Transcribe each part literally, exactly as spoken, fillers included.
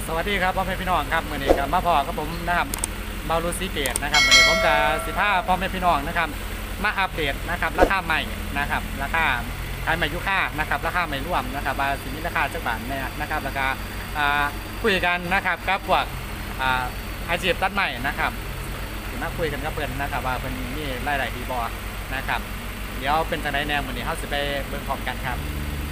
สวัสดีครับพ่อแม่พี่น้องครับมื่อนี้กับมาพอกับผมนะครับเบาลูซีเกตนะครับมื่อนี้ผมกับสิบ้าพ่อแม่พี่น้องนะครับมาอัปเดตนะครับราคาใหม่นะครับราคาขายใหม่ยุค่านะครับราคาใหม่ร่วมนะครับว่าสิมีราคาจักบาทเนี่ยนะครับราคาคุยกันนะครับกับพวกอาชีพตัดใหม่นะครับมาคุยกันกับเพื่อนนะครับว่าเป็นมีรายได้ดีบ่นะครับเดี๋ยวเป็นจังไดแนวมื่อนี้เขาจะไปเบิ่งพร้อมกันครับ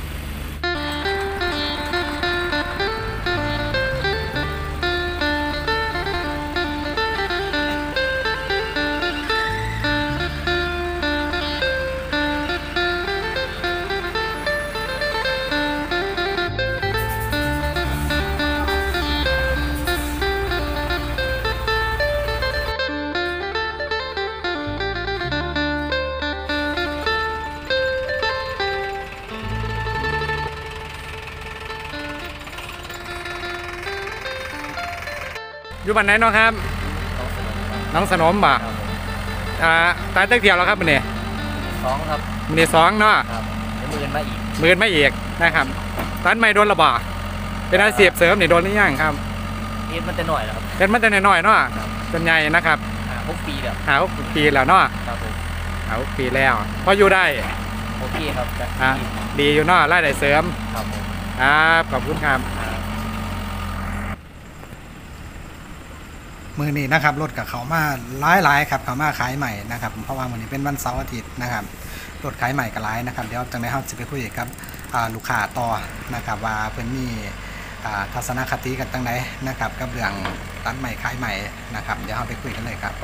อยู่บ้านไหนน้องครับน้องสนมบ่อ่าตายตั้งเดียวแล้วครับมันนี่สองครับมันนี่สองเนาะมือมาอีกมือไม่เอกนะครับตันไม่โดนระบาดเป็นอาชีพเสริมนี่โดนหรือยังครับเอ็นมันจะหน่อยแล้วครับเป็นมันจะหน่อยเนาะจนใหญ่นะครับหาหกปีแล้วหาหกปีแล้วเนาะครับผมหาหกปีแล้วพออยู่ได้โอเคครับอ่าดีอยู่เนาะรายได้เสริมครับผมครับขอบคุณครับมือนี้นะครับรถกับเขามาหลายๆครับเขามาขายใหม่นะครับเพราะว่ามือนี้เป็นวันเสาร์อาทิตย์นะครับรถขายใหม่กับหลายนะครับเดี๋ยวจังได้เราจะไปคุยกับลูกค้าต่อนะครับว่าเพื่อนมีทัศนคติกันตั้งไหนนะครับกับเรื่องตัดใหม่ขายใหม่นะครับเดี๋ยวเราไปคุยกันเลยครับ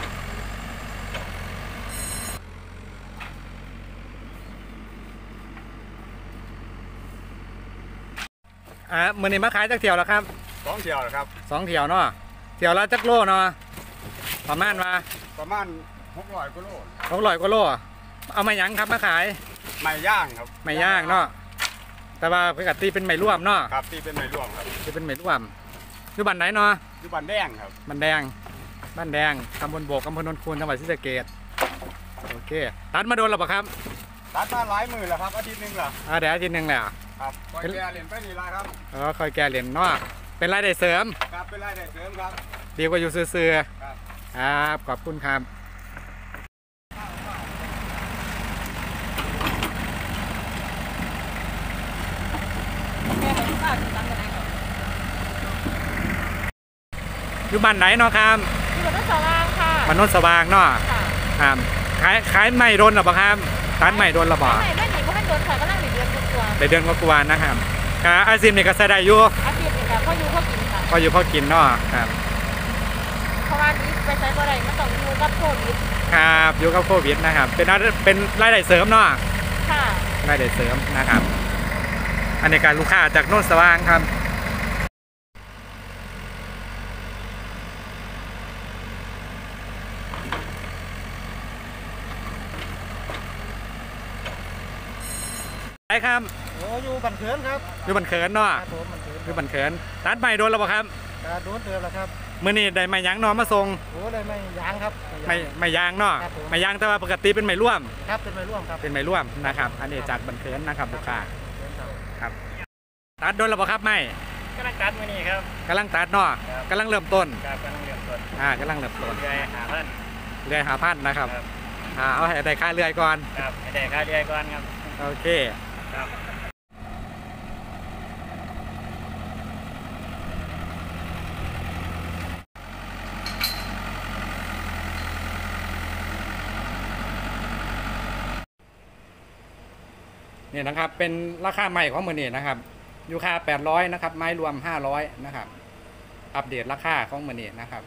อ่ามือนี้มาขายจักเที่ยวแล้วครับสองเที่ยวครับสองเที่ยวเนาะเที่ยวละจักโลเนาะประมาณว่าประมาณหกร้อยกิโลหกร้อยกิโลเอามาหยังครับมาขายไม่ย่างครับไม่ย่างเนาะแต่ว่าปกติเป็นไม่ร่วมเนาะครับที่เป็นไม่ร่วมครับที่เป็นไม่ร่วมอยู่บ้านไหนเนาะอยู่บ้านแดงครับบ้านแดงบ้านแดงตำบลโบกอำเภอโนนคูนจังหวัดศรีสะเกษโอเคตัดมาโดนหรือเปล่าครับตัดมาหลายมือแล้วครับอาทิตย์นึงแล้วอ่าเดี๋ยวอาทิตย์นึงแล้วครับคอยแก่เหรียญไปนี่ละครับเออคอยแก่เหรียญเนาะเป็นรายได้เสริมครับเป็นรายได้เสริมครับดีกว่าอยู่ซื่อๆครับครับขอบคุณครับอยู่บ้านไหนเนาะครับอยู่บ้านโนนสว่างค่ะบ้านโนนสว่างเนาะครับขายขายไม่โดนหรอเปล่าครับตัดไม่โดนหรอเปล่าไม่ไม่หนีเพราะมันโดนค่ะก็นั่งหนีเดือนกว่าแต่เดือนกว่านะครับครับอาชีพนี่ก็ใช้ได้อยู่อาชีพนี่ค่ะพออยู่พอกินค่ะพออยู่พอกินเนาะครับเพราะว่านี้ไปใช้บ่ได้มันต้องอยู่กับโควิดครับอยู่กับโควิดนะครับเป็นเป็นรายได้เสริมเนาะค่ะรายได้เสริมนะครับอันนี้การลูกค้าจากโนนสว่างครับไปครับโอ้อยู่บันเขินครับอยู่บันเขินเนาะอยู่บันเขินตัดใหม่โดนแล้วเปล่าครับโดนเดิมแล้วครับมื่อนี้ได้ไม้ยางนอมาส่งโอ้ได้ไม้ยางครับไม่ไม้ยางเนาะไม้ยางแต่ว่าปกติเป็นไม้ร่วมครับเป็นไม้ร่วมครับเป็นไม้ร่วมนะครับอันนี้จากบันเขินนะครับลูกค้าครับตัดโดนแล้วเปล่าครับไม่กำลังตัดมื่อนี้ครับกำลังตัดเนาะกำลังเริ่มต้นครับกำลังเริ่มต้นอ่ากำลังเริ่มต้นเรื่อยหาพันเรื่อยหาพันนะครับอ่าเอาให้ได้ค่าเรื่อยก่อนครับให้ได้ค่าเรื่อยก่อนครับโอเคครับเนี่ยนะครับเป็นราคาใหม่ของมือนี่นะครับยูคาแปดร้อยนะครับไม้รวมห้าร้อยนะครับอัปเดตราคาของมือนี่นะครับ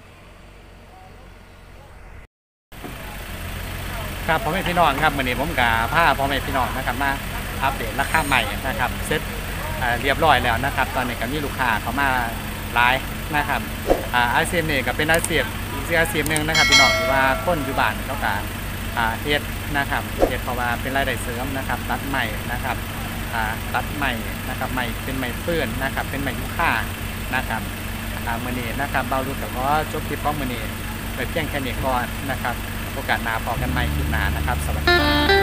ครับพ่อแม่พี่น้องครับมือนี่ผมกับผ้าพ่อแม่พี่น้องนะครับมาอัปเดตราคาใหม่นะครับเซ็ตเรียบร้อยแล้วนะครับตอนนี้ก็มีลูกค้าเขามาหลายนะครับอาชีพนี่ก็เป็นอาชีพอีกอาชีพหนึ่งนะครับพี่น้องที่ว่าคนอยู่บ้านเขาการเฮ็ดนะครับเฮ็ดเพราะว่าเป็นรายได้เสริมนะครับตัดใหม่นะครับตัดใหม่นะครับใหม่เป็นใหม่เปื้อนนะครับเป็นใหม่ยุค่านะครับมือนี้นะครับเบาดูแต่ก็จบคลิปของมือนี้ไปเพียงแค่นี้ก่อนนะครับโอกาสหน้าพอกันใหม่คลิปหน้านะครับสวัสดี